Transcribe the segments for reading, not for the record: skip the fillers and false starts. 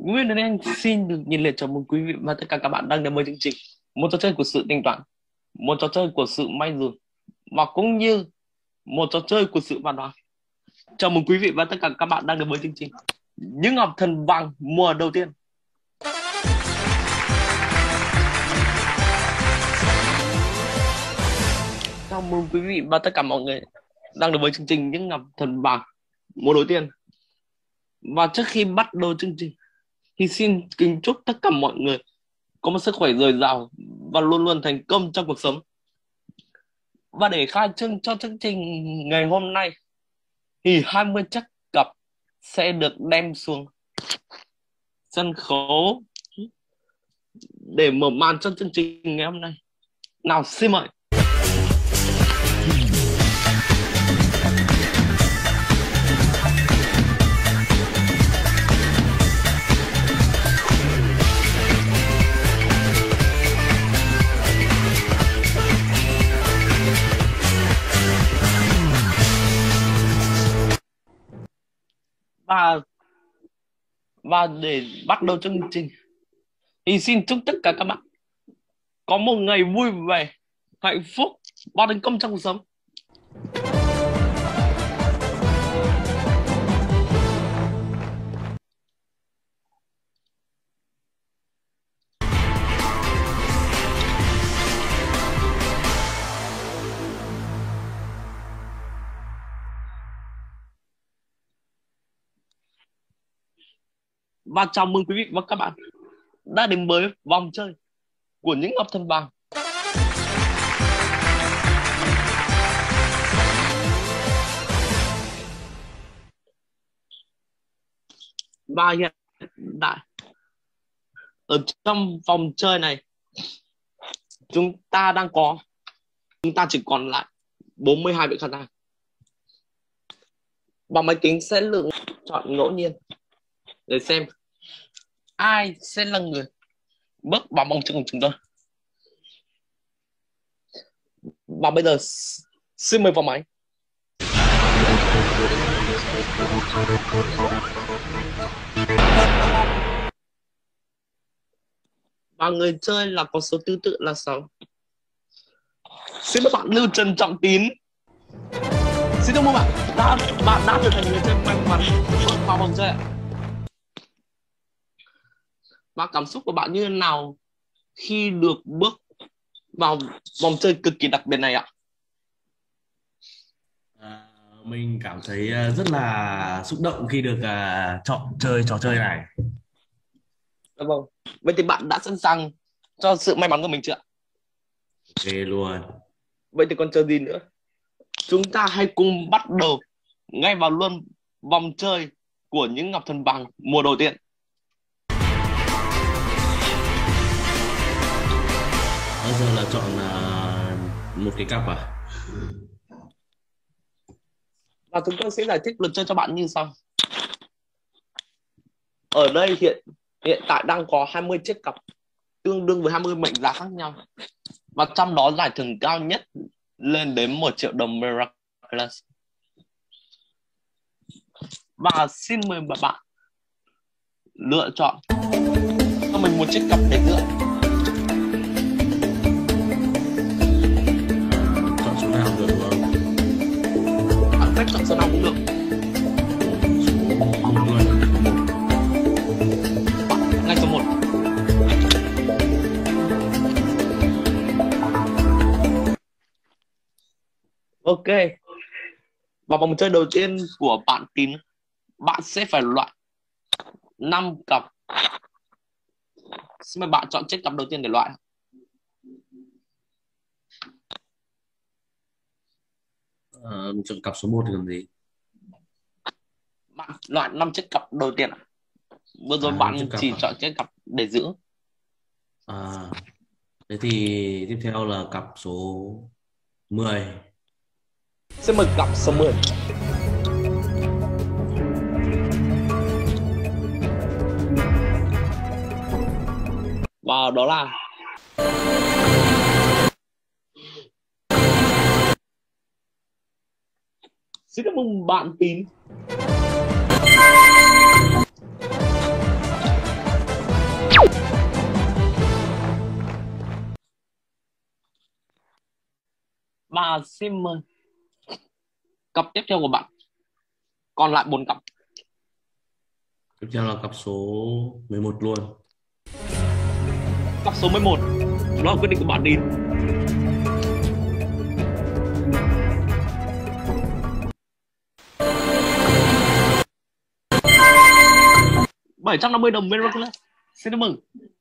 Nguyên Đức Anh xin được nhiệt liệt chào mừng quý vị và tất cả các bạn đang đến với chương trình một trò chơi của sự tình toán, một trò chơi của sự may rủi và cũng như một trò chơi của sự phán đoán. Chào mừng quý vị và tất cả các bạn đang đến với chương trình Những Ngọc Thần Vàng mùa đầu tiên. Chào mừng quý vị và tất cả mọi người đang đến với chương trình Những Ngọc Thần Vàng mùa đầu tiên. Và trước khi bắt đầu chương trình thì xin kính chúc tất cả mọi người có một sức khỏe dồi dào và luôn luôn thành công trong cuộc sống. Và để khai trương cho chương trình ngày hôm nay thì 20 chiếc cặp sẽ được đem xuống sân khấu để mở màn cho chương trình ngày hôm nay. Nào xin mời. Và để bắt đầu chương trình thì xin chúc tất cả các bạn có một ngày vui vẻ, hạnh phúc và thành công trong cuộc sống. Và chào mừng quý vị và các bạn đã đến với vòng chơi của Những Ngọc Thần Vàng. Và hiện tại ở trong vòng chơi này chúng ta chỉ còn lại 42 vị khán giả. Và máy tính sẽ lựa chọn ngẫu nhiên để xem ai sẽ là người bước vào vòng chơi của chúng tôi. Và bây giờ xin mời vào máy. Và người chơi là có số thứ tự là 6. Xin các bạn Lưu Trần Trọng Tín. Xin chúc mừng bạn đã trở thành người chơi may mắn bước vào vòng chơi ạ. Và cảm xúc của bạn như thế nào khi được bước vào vòng chơi cực kỳ đặc biệt này ạ? Mình cảm thấy rất là xúc động khi được chọn chơi trò chơi này. Vâng. Vậy thì bạn đã sẵn sàng cho sự may mắn của mình chưa ạ? Ok luôn. Vậy thì còn chờ gì nữa? Chúng ta hãy cùng bắt đầu ngay vào luôn vòng chơi của Những Ngọc Thần Vàng mùa đầu tiên. Bây giờ là chọn một cái cặp à? Và chúng tôi sẽ giải thích luật chơi cho bạn như sau. Ở đây hiện tại đang có 20 chiếc cặp tương đương với 20 mệnh giá khác nhau. Và trong đó giải thưởng cao nhất lên đến 1 triệu đồng Miraculous. Và xin mời bạn lựa chọn cho mình một chiếc cặp để lựa. Chọn số nào được không? Bạn cách chọn số nào cũng được. Số 1 luôn. Ngay số 1. Ok. Và vòng chơi đầu tiên của bạn Tín, bạn sẽ phải loại 5 cặp. Xin mời bạn chọn chiếc cặp đầu tiên để loại. Mình chọn cặp số 1 thì làm gì? Bạn loại 5 chiếc cặp đầu tiên ạ. Vừa rồi bạn chỉ chọn chiếc cặp để giữ. Thế thì tiếp theo là cặp số 10. Xin mời cặp số 10. Và đó là xin cảm ơn bạn Tín. Và xin mời cặp tiếp theo của bạn. Còn lại 4 cặp. Tiếp theo là cặp số 11 luôn. Cặp số 11, đó là quyết định của bạn đi. $750 Miraculous. Xin mừng.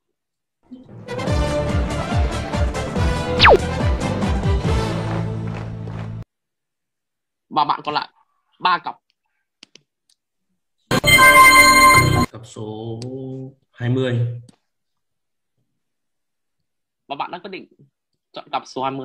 Và bạn còn lại 3 cặp. Cặp số 20. Và bạn đã quyết định chọn cặp số 20.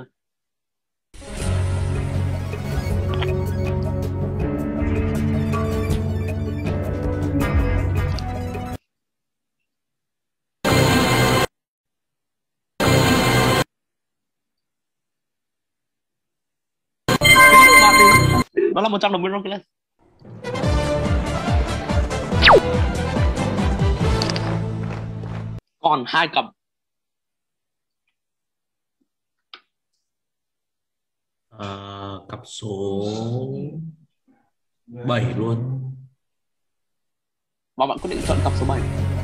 Đó là $100 Miraculous. Còn 2 cặp. Cặp số 7 luôn. Và bạn quyết định chọn cặp số 7.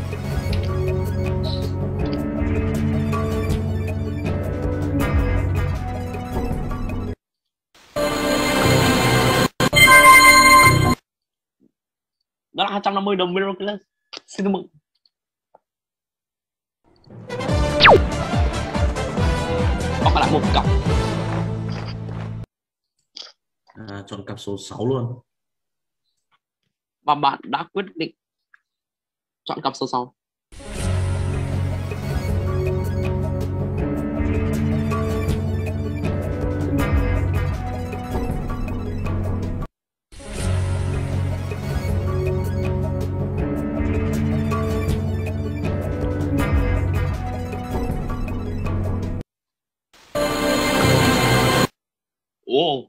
Đó là $250 Miraculous. Xin mừng. Còn lại 1 cặp. Chọn cặp số 6 luôn. Và bạn đã quyết định chọn cặp số 6. Ồ,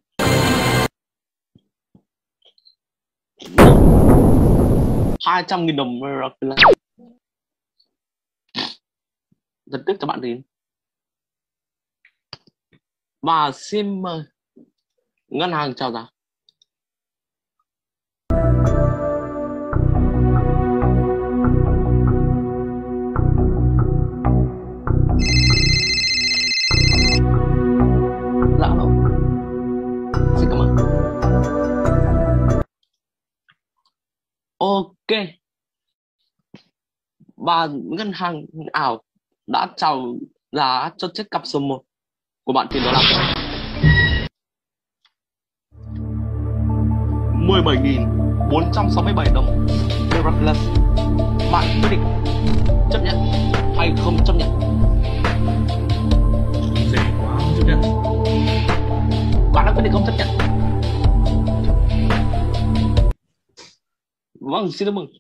$200.000 Miraculous. Rất tiếc cho bạn đến. Và xin mời ngân hàng chào giá. Dạ alo. Xin cảm ơn. Ok. Và ngân hàng ảo đã chào giá cho chiếc cặp số 1 của bạn thì đó là $17.467 Miraculous. Bạn quyết định chấp nhận hay không chấp nhận? Rẻ quá, không chấp nhận. Bạn đã quyết định không chấp nhận. Vâng, xin mừng.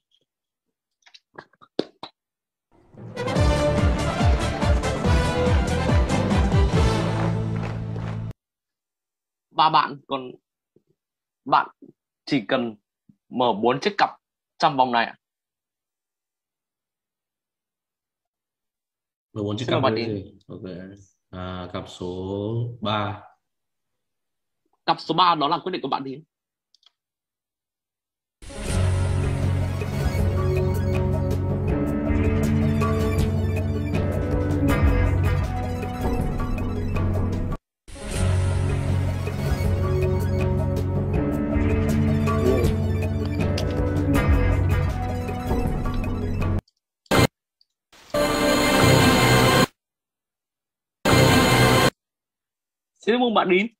Và bạn chỉ cần mở 4 chiếc cặp trong vòng này ạ. 14 chiếc Xin cặp mời bạn đây đi. gì? Ok. Cặp số 3. Cặp số 3 đó là quyết định của bạn đi. Xin mừng bạn đến.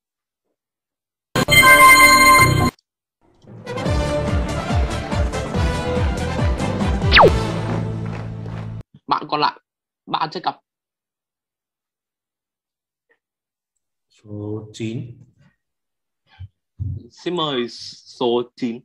Bạn còn lại 3 chiếc cặp. Số 9. Xin mời số 9.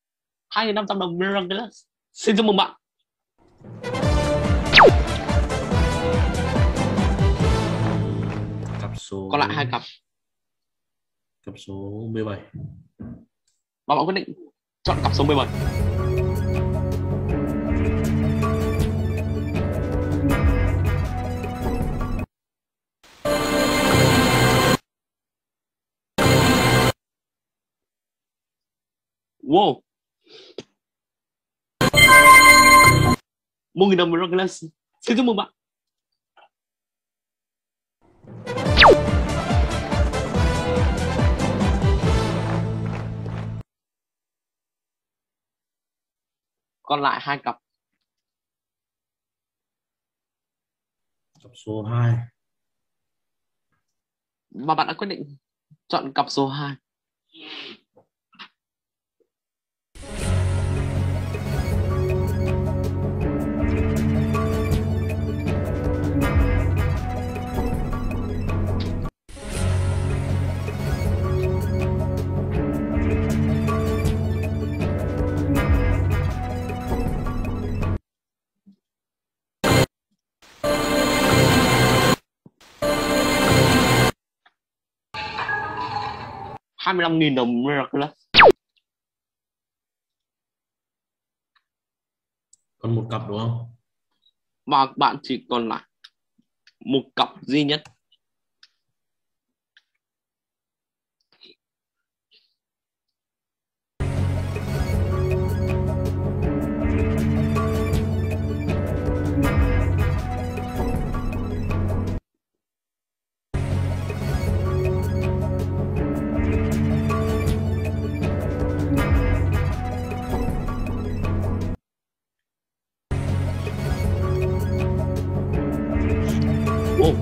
$2.500 Miraculous. Xin chúc mừng bạn. số Còn lại 2 cặp. cặp số 17. Và bạn quyết định chọn cặp số 17. Wow, 1.000 đồng Miraculous. Xin chúc mừng bạn. Còn lại 2 cặp. Cặp số 2. Và bạn đã quyết định chọn cặp số 2. $25.000 Miraculous. Còn một cặp đúng không? Và bạn chỉ còn lại một cặp duy nhất. Ồ,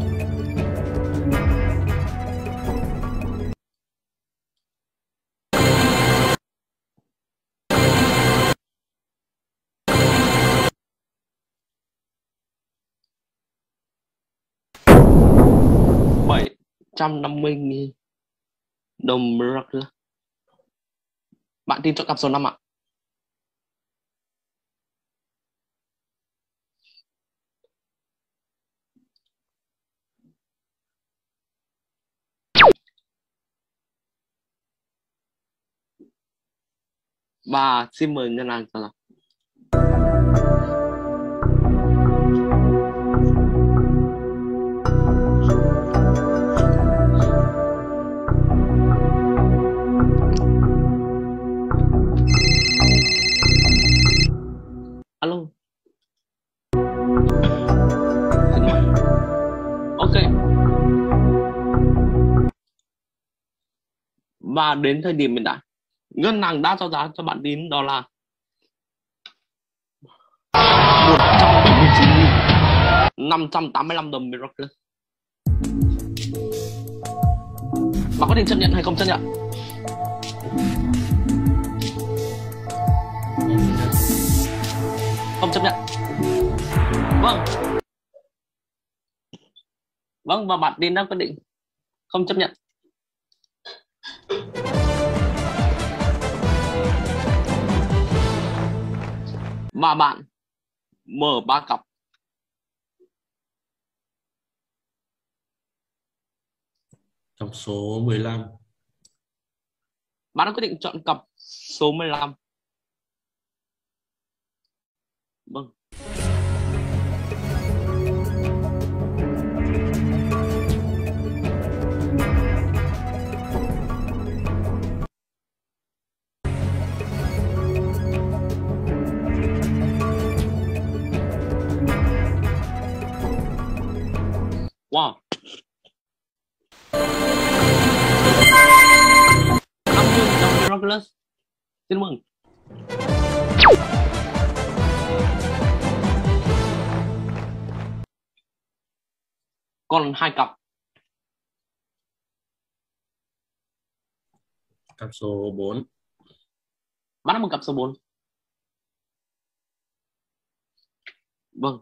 $750.000 Miraculous. Bạn tin chọn cặp số 5 ạ. Và xin mời ngân hàng trả lời. Alo. Ok. Và đến thời điểm hiện tại, ngân hàng đã cho giá cho bạn tín đó là 179.585 đồng Miraculous. Bạn có thể chấp nhận hay không chấp nhận? Không chấp nhận. Vâng. Vâng, và bạn tín đã quyết định không chấp nhận. Và bạn mở 3 cặp. Cặp số 15. Bạn đã quyết định chọn cặp số 15. Vâng. Wow. 50 đồng Miraculous. Xin mừng. Còn 2 cặp. Cặp số 4. Bạn đã một cặp số 4. Vâng.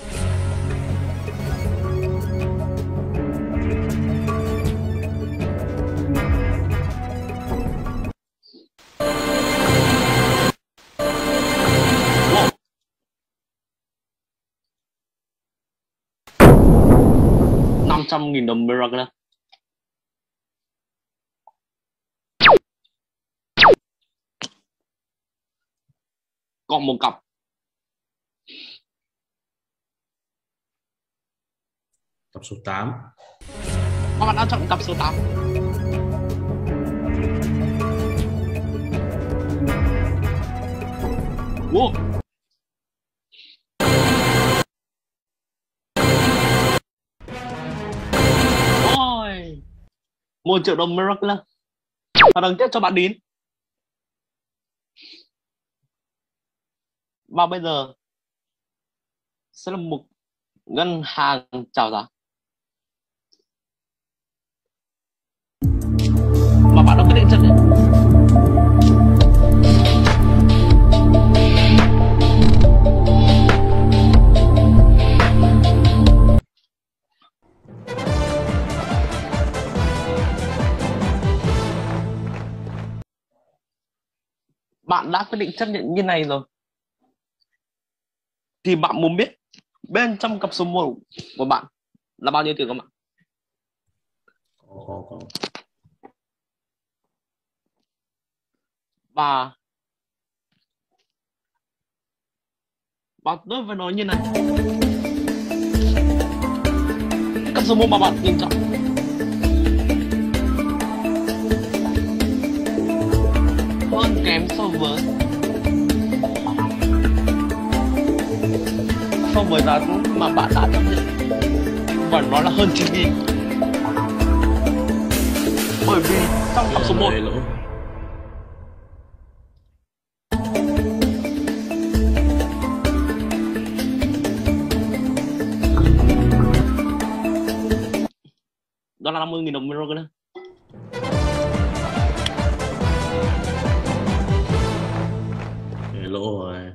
Wow. 500.000 đồng Miraculous. còn một cặp. Cặp số 8. Các bạn đã chọn cặp số 8. Wow. Ôi, 1 triệu đồng Miracle. Và đằng tiếp cho bạn Đín. Và bây giờ sẽ là một ngân hàng chào giá. Mà bạn đã quyết định chấp nhận. Bạn đã quyết định chấp nhận như này rồi, thì bạn muốn biết bên trong cặp số 1 của bạn là bao nhiêu tiền không ạ? Có. Và tôi phải nói như này, cặp số 1 mà bạn nhìn chọn hơn kém so với giá mà bạn đã chấp nhận, và nó là hơn 9.000. Bởi vì trong cặp số 1 lỗ. đó là 50.000 đồng Miracle. Lỗ rồi.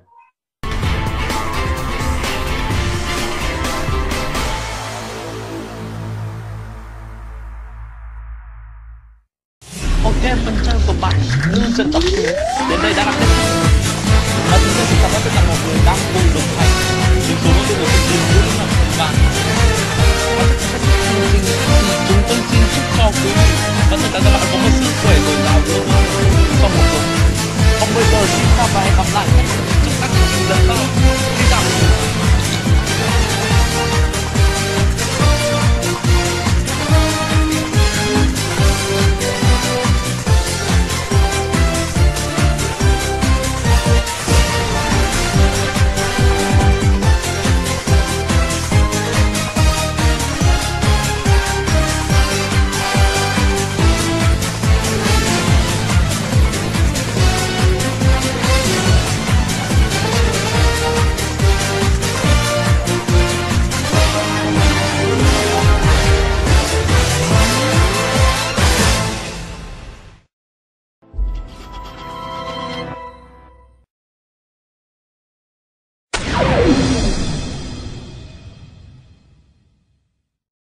Ok, phần chơi của bạn như trận tập đến đây đã là kết thúc. Và chúng tôi xin cảm ơn tất cả mọi người đang cùng đồng hành. Những số lượng của chương trình luôn là các bạn. Và chương trình thì chúng tôi xin chúc cho quý vị